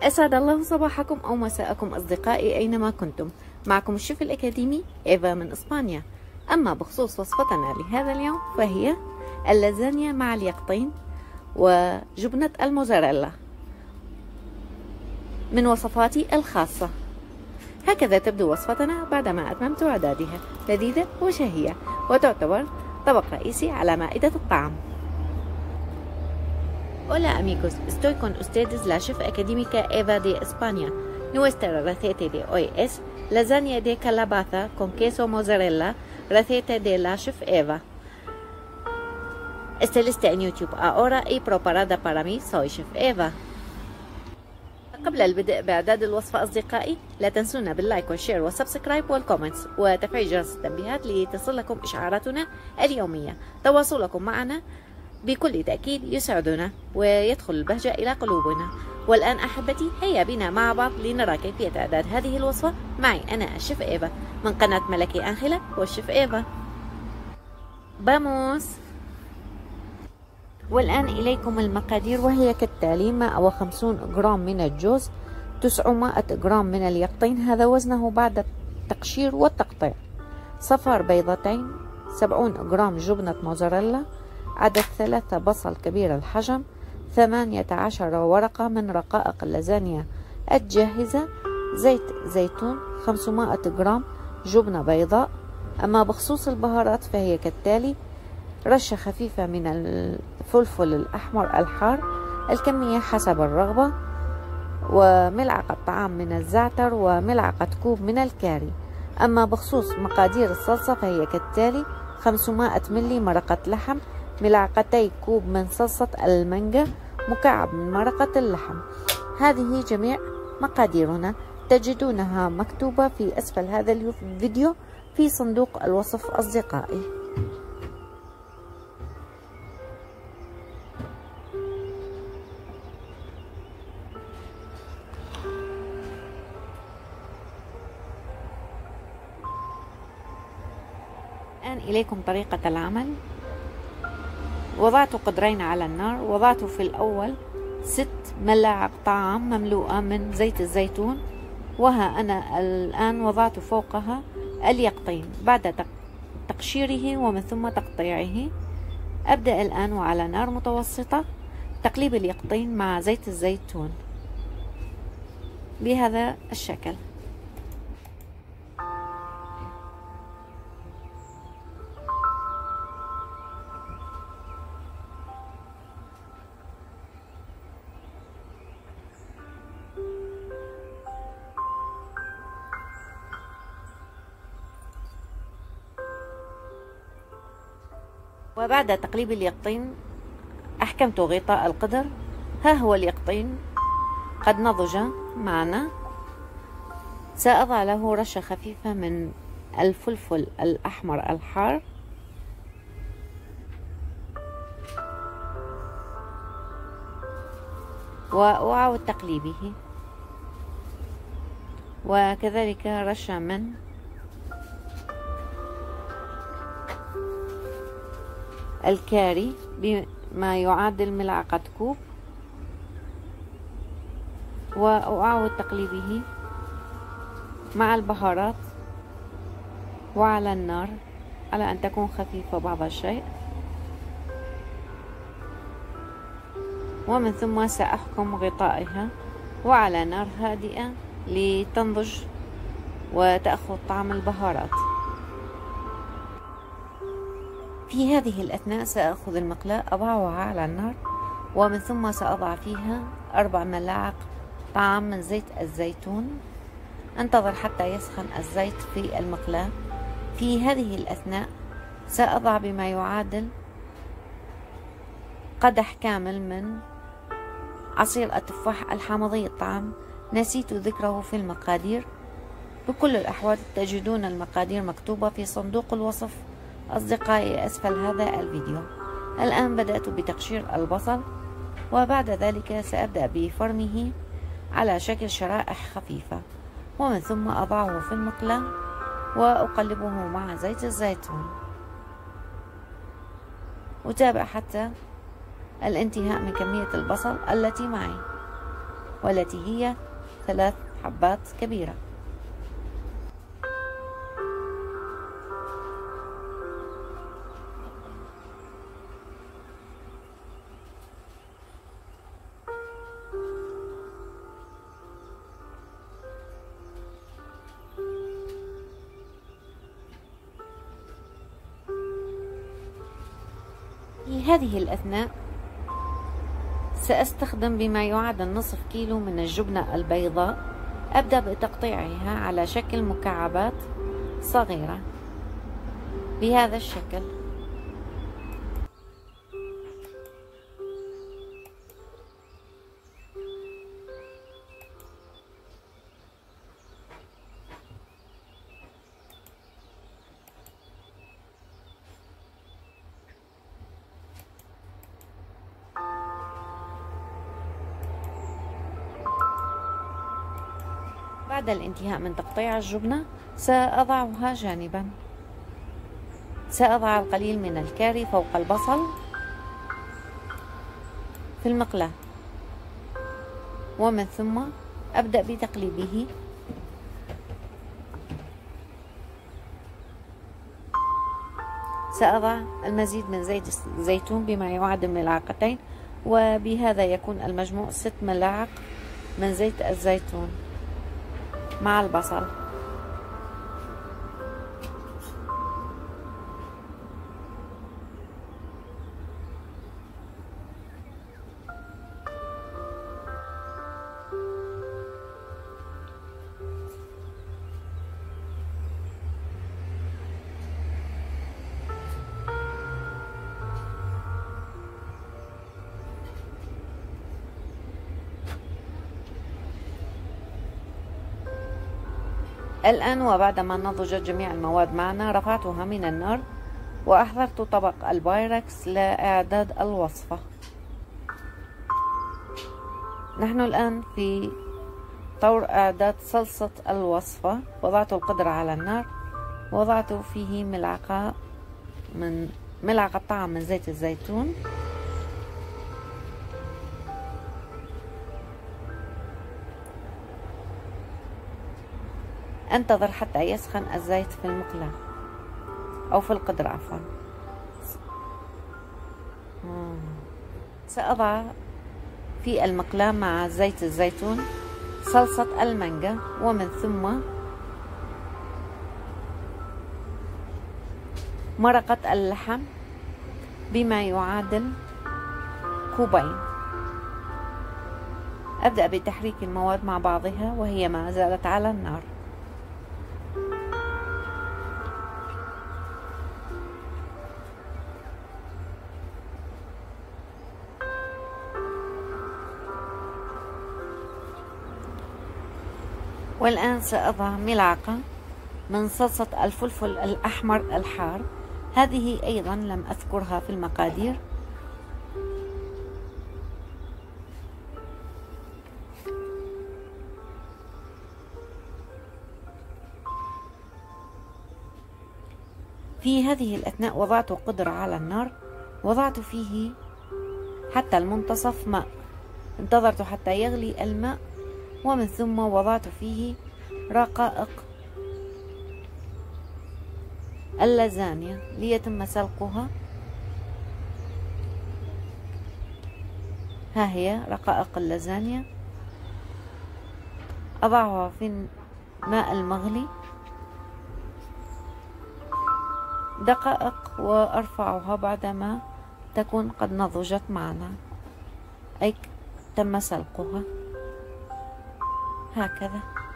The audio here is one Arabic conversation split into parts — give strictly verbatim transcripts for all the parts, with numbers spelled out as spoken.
أسعد الله صباحكم أو مساءكم أصدقائي أينما كنتم. معكم الشيف الأكاديمي إيفا من إسبانيا. أما بخصوص وصفتنا لهذا اليوم فهي اللازانيا مع اليقطين وجبنة الموزاريلا من وصفاتي الخاصة. هكذا تبدو وصفتنا بعدما أتممت إعدادها، لذيذة وشهية وتعتبر طبق رئيسي على مائدة الطعام. Hola amigos, estoy con ustedes la chef académica Eva de España. Nuestra receta de hoy es lasaña de calabaza con queso mozzarella, receta de la chef Eva. Está lista en YouTube ahora y preparada para mí, soy chef Eva. قبل البدء بإعداد الوصفة أصدقائي لا تنسونا باللايك والشير والسبسكرايب والكومنتس وتفعيل جرس التنبيهات لتصلكم إشعاراتنا اليومية. تواصلكم معنا بكل تأكيد يسعدنا ويدخل البهجة إلى قلوبنا. والآن أحبتي هيا بنا مع بعض لنرى كيفية إعداد هذه الوصفة معي أنا الشيف إيفا من قناة ملكي أنخلة والشيف إيفا. باموس. والآن إليكم المقادير وهي كالتالي: مئة وخمسين جرام من الجوز، تسعمائة جرام من اليقطين هذا وزنه بعد التقشير والتقطيع، صفار بيضتين، سبعين جرام جبنة موزاريلا، عدد ثلاثة بصل كبير الحجم، ثمانية عشر ورقة من رقائق اللازانيا الجاهزة، زيت زيتون، خمسمائة جرام جبنة بيضاء. أما بخصوص البهارات فهي كالتالي: رشة خفيفة من الفلفل الأحمر الحار، الكمية حسب الرغبة، وملعقة طعام من الزعتر، وملعقة كوب من الكاري. أما بخصوص مقادير الصلصة فهي كالتالي: خمسمائة ملي مرقة لحم، ملعقتي كوب من صلصة المانجا، مكعب من مرقة اللحم. هذه جميع مقاديرنا، تجدونها مكتوبة في أسفل هذا الفيديو في صندوق الوصف أصدقائي. الآن إليكم طريقة العمل. وضعت قدرين على النار، وضعت في الأول ست ملاعق طعام مملوءة من زيت الزيتون، وها أنا الآن وضعت فوقها اليقطين بعد تقشيره ومن ثم تقطيعه. أبدأ الآن وعلى نار متوسطة تقليب اليقطين مع زيت الزيتون بهذا الشكل. وبعد تقليب اليقطين أحكمت غطاء القدر. ها هو اليقطين قد نضج معنا. سأضع له رشة خفيفة من الفلفل الأحمر الحار، وأعاود تقليبه، وكذلك رشة من الكاري بما يعادل ملعقة كوب، وأعاود تقليبه مع البهارات وعلى النار على أن تكون خفيفة بعض الشيء، ومن ثم سأحكم غطائها وعلى نار هادئة لتنضج وتأخذ طعم البهارات. في هذه الأثناء سأخذ المقلاة أضعها على النار، ومن ثم سأضع فيها أربع ملاعق طعام من زيت الزيتون. انتظر حتى يسخن الزيت في المقلاة. في هذه الأثناء سأضع بما يعادل قدح كامل من عصير التفاح الحامضي الطعم، نسيت ذكره في المقادير. بكل الأحوال تجدون المقادير مكتوبة في صندوق الوصف أصدقائي أسفل هذا الفيديو. الآن بدأت بتقشير البصل، وبعد ذلك سأبدأ بفرمه على شكل شرائح خفيفة، ومن ثم أضعه في المقلاة وأقلبه مع زيت الزيتون. أتابع حتى الانتهاء من كمية البصل التي معي. والتي هي ثلاث حبات كبيرة. في هذه الأثناء سأستخدم بما يعادل نصف كيلو من الجبنة البيضاء. أبدأ بتقطيعها على شكل مكعبات صغيرة بهذا الشكل. بعد الانتهاء من تقطيع الجبنة سأضعها جانبا. سأضع القليل من الكاري فوق البصل في المقلاة، ومن ثم أبدأ بتقليبه. سأضع المزيد من زيت الزيتون بما يعادل ملعقتين، وبهذا يكون المجموع ست ملاعق من زيت الزيتون مع البصل. الآن وبعدما نضجت جميع المواد معنا رفعتها من النار وأحضرت طبق البايركس لإعداد الوصفة. نحن الآن في طور إعداد صلصة الوصفة. وضعت القدر على النار، وضعت فيه ملعقة من ملعقة طعام من زيت الزيتون، انتظر حتى يسخن الزيت في المقلاة أو في القدر عفوا. سأضع في المقلاة مع زيت الزيتون صلصة المانجا، ومن ثم مرقة اللحم بما يعادل كوبين. أبدأ بتحريك المواد مع بعضها وهي ما زالت على النار. والآن سأضع ملعقة من صلصة الفلفل الأحمر الحار، هذه أيضا لم أذكرها في المقادير. في هذه الأثناء وضعت قدر على النار، وضعت فيه حتى المنتصف ماء، انتظرت حتى يغلي الماء، ومن ثم وضعت فيه رقائق اللازانيا ليتم سلقها. ها هي رقائق اللازانيا، أضعها في الماء المغلي دقائق وأرفعها بعدما تكون قد نضجت معنا، أي تم سلقها هكذا.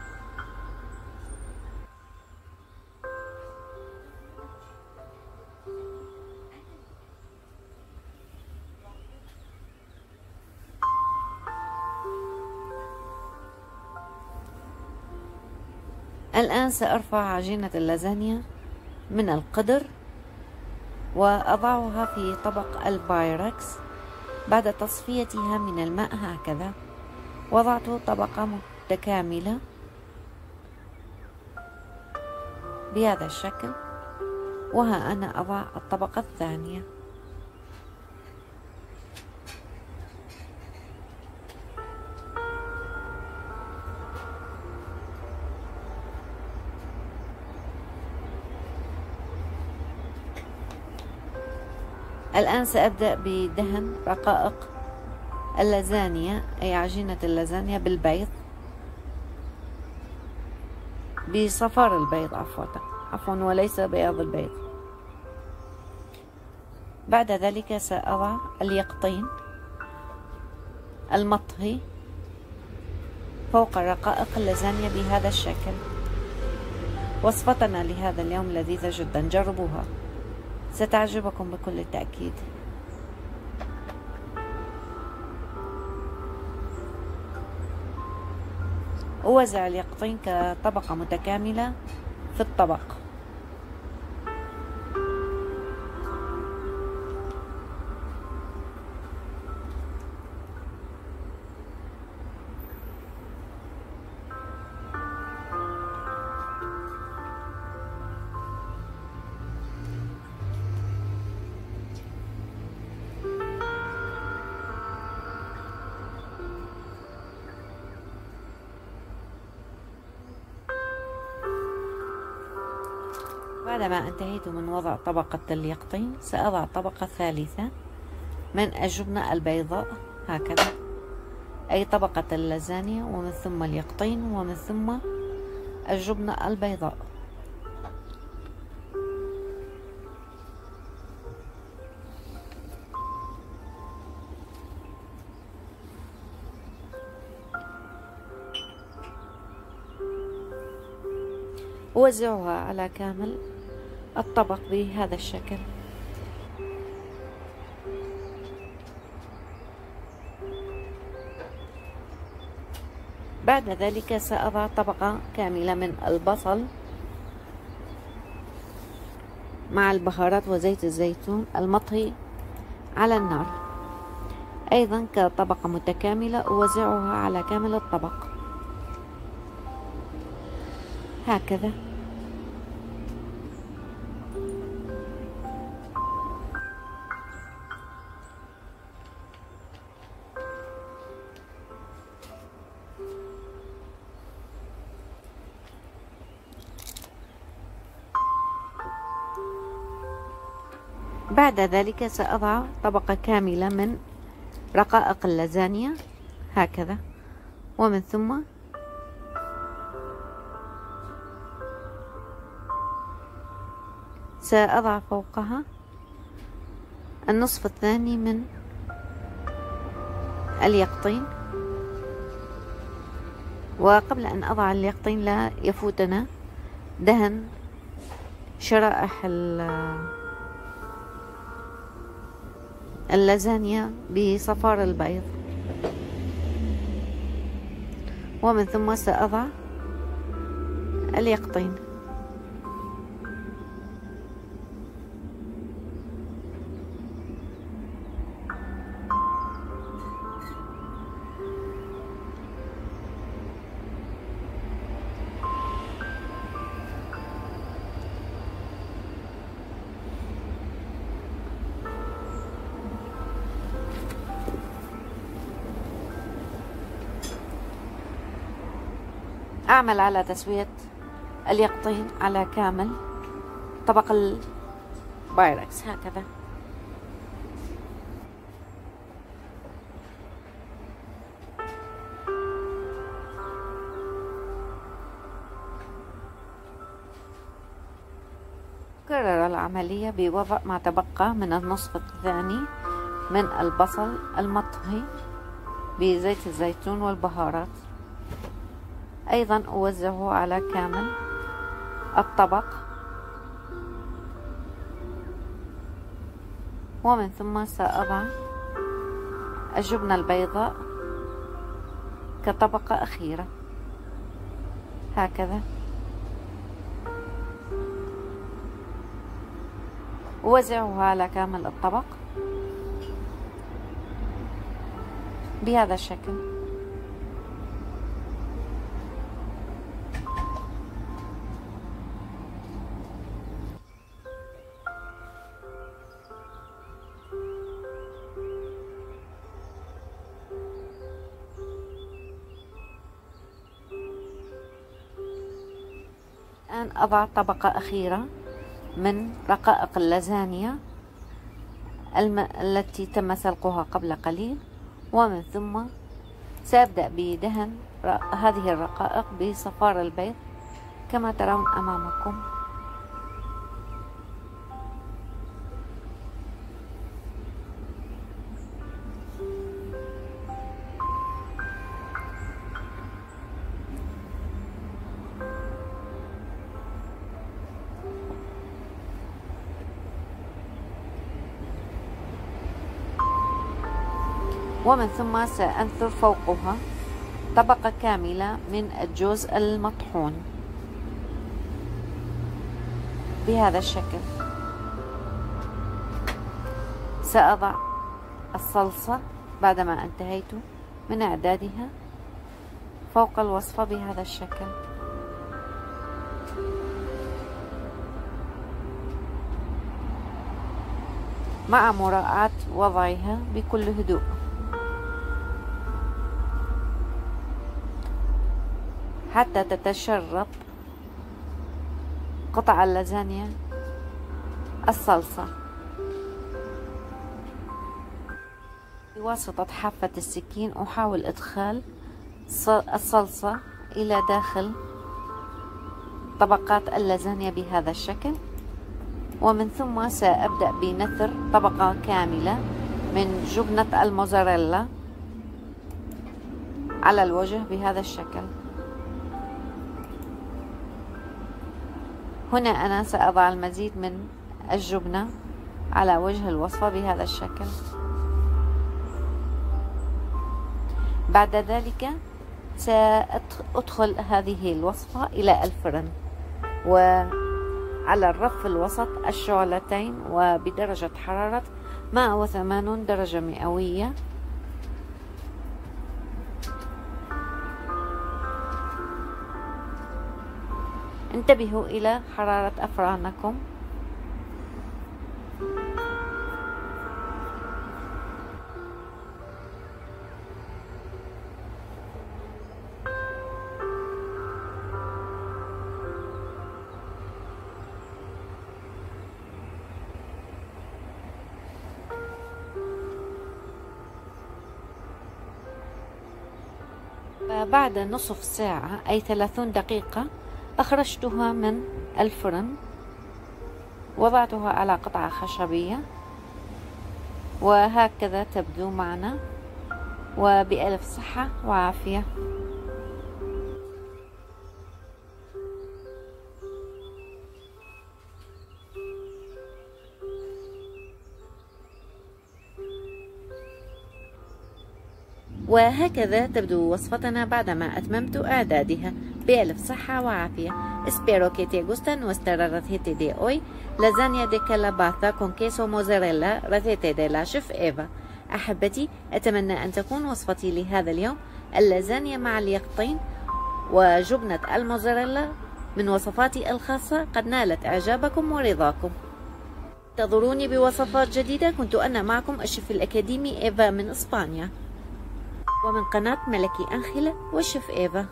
الآن سأرفع عجينة اللازانيا من القدر وأضعها في طبق البايركس بعد تصفيتها من الماء هكذا. وضعت طبقة متكاملة بهذا الشكل، وها أنا أضع الطبقة الثانية. الآن سأبدأ بدهن رقائق اللازانيا أي عجينة اللازانيا بالبيض، بصفار البيض عفوا عفوا وليس بياض البيض. بعد ذلك سأضع اليقطين المطهي فوق رقائق اللازانيا بهذا الشكل. وصفتنا لهذا اليوم لذيذة جدا، جربوها ستعجبكم بكل التأكيد. أوزع اليقطين كطبقة متكاملة في الطبق. بعدما انتهيت من وضع طبقة اليقطين سأضع طبقة ثالثة من الجبنة البيضاء هكذا، أي طبقة اللازانيا ومن ثم اليقطين ومن ثم الجبنة البيضاء. أوزعها على كامل الطبق بهذا الشكل. بعد ذلك سأضع طبقة كاملة من البصل مع البهارات وزيت الزيتون المطهي على النار، أيضا كطبقة متكاملة أوزعها على كامل الطبق هكذا. بعد ذلك سأضع طبقة كاملة من رقائق اللازانيا هكذا، ومن ثم سأضع فوقها النصف الثاني من اليقطين. وقبل أن أضع اليقطين لا يفوتنا دهن شرائح اللازانيا بصفار البيض، ومن ثم سأضع اليقطين. أعمل على تسوية اليقطين على كامل طبق البايركس هكذا. كرر العملية بوضع ما تبقى من النصف الثاني من البصل المطهي بزيت الزيتون والبهارات، أيضا أوزعه على كامل الطبق، ومن ثم سأضع الجبنة البيضاء كطبقة أخيرة هكذا. أوزعها على كامل الطبق بهذا الشكل. الآن أضع طبقة أخيرة من رقائق اللازانيا الم... التي تم سلقها قبل قليل، ومن ثم سأبدأ بدهن هذه الرقائق بصفار البيض كما ترون أمامكم. ومن ثم سأنثر فوقها طبقة كاملة من الجوز المطحون بهذا الشكل. سأضع الصلصة بعدما انتهيت من إعدادها فوق الوصفة بهذا الشكل. مع مراعاة وضعها بكل هدوء. حتى تتشرب قطع اللازانيا الصلصة بواسطة حافة السكين. أحاول إدخال الصلصة إلى داخل طبقات اللازانيا بهذا الشكل، ومن ثم سأبدأ بنثر طبقة كاملة من جبنة الموزاريلا على الوجه بهذا الشكل. هنا أنا سأضع المزيد من الجبنة على وجه الوصفة بهذا الشكل. بعد ذلك سأدخل هذه الوصفة إلى الفرن، وعلى الرف الوسط الشعلتين وبدرجة حرارة مائة وثمانين درجة مئوية. انتبهوا إلى حرارة أفرانكم. بعد نصف ساعة أي ثلاثون دقيقة أخرجتها من الفرن، وضعتها على قطعة خشبية وهكذا تبدو معنا، وبألف صحة وعافية. وهكذا تبدو وصفتنا بعدما أتممت إعدادها. بألف صحة وعافية. Espero que te gusta nuestra receta de hoy. Lasagna de calabaza con queso mozzarella receta de la chef Eva. أحبتي، أتمنى أن تكون وصفتي لهذا اليوم اللازانيا مع اليقطين وجبنة الموزاريلا من وصفاتي الخاصة قد نالت إعجابكم ورضاكم. انتظروني بوصفات جديدة. كنت أنا معكم الشيف الأكاديمي إيفا من إسبانيا، ومن قناة ملكي أنخلة والشيف إيفا.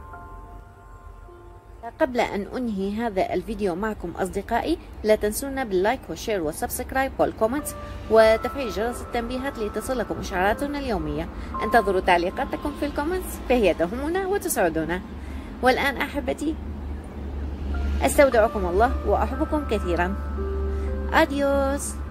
قبل أن أنهي هذا الفيديو معكم أصدقائي، لا تنسونا باللايك والشير والسبسكرايب والكومنتس وتفعيل جرس التنبيهات لتصلكم إشعاراتنا اليومية. انتظروا تعليقاتكم في الكومنتس فهي تهمنا وتسعدنا. والآن أحبتي، أستودعكم الله وأحبكم كثيرا. أديوس.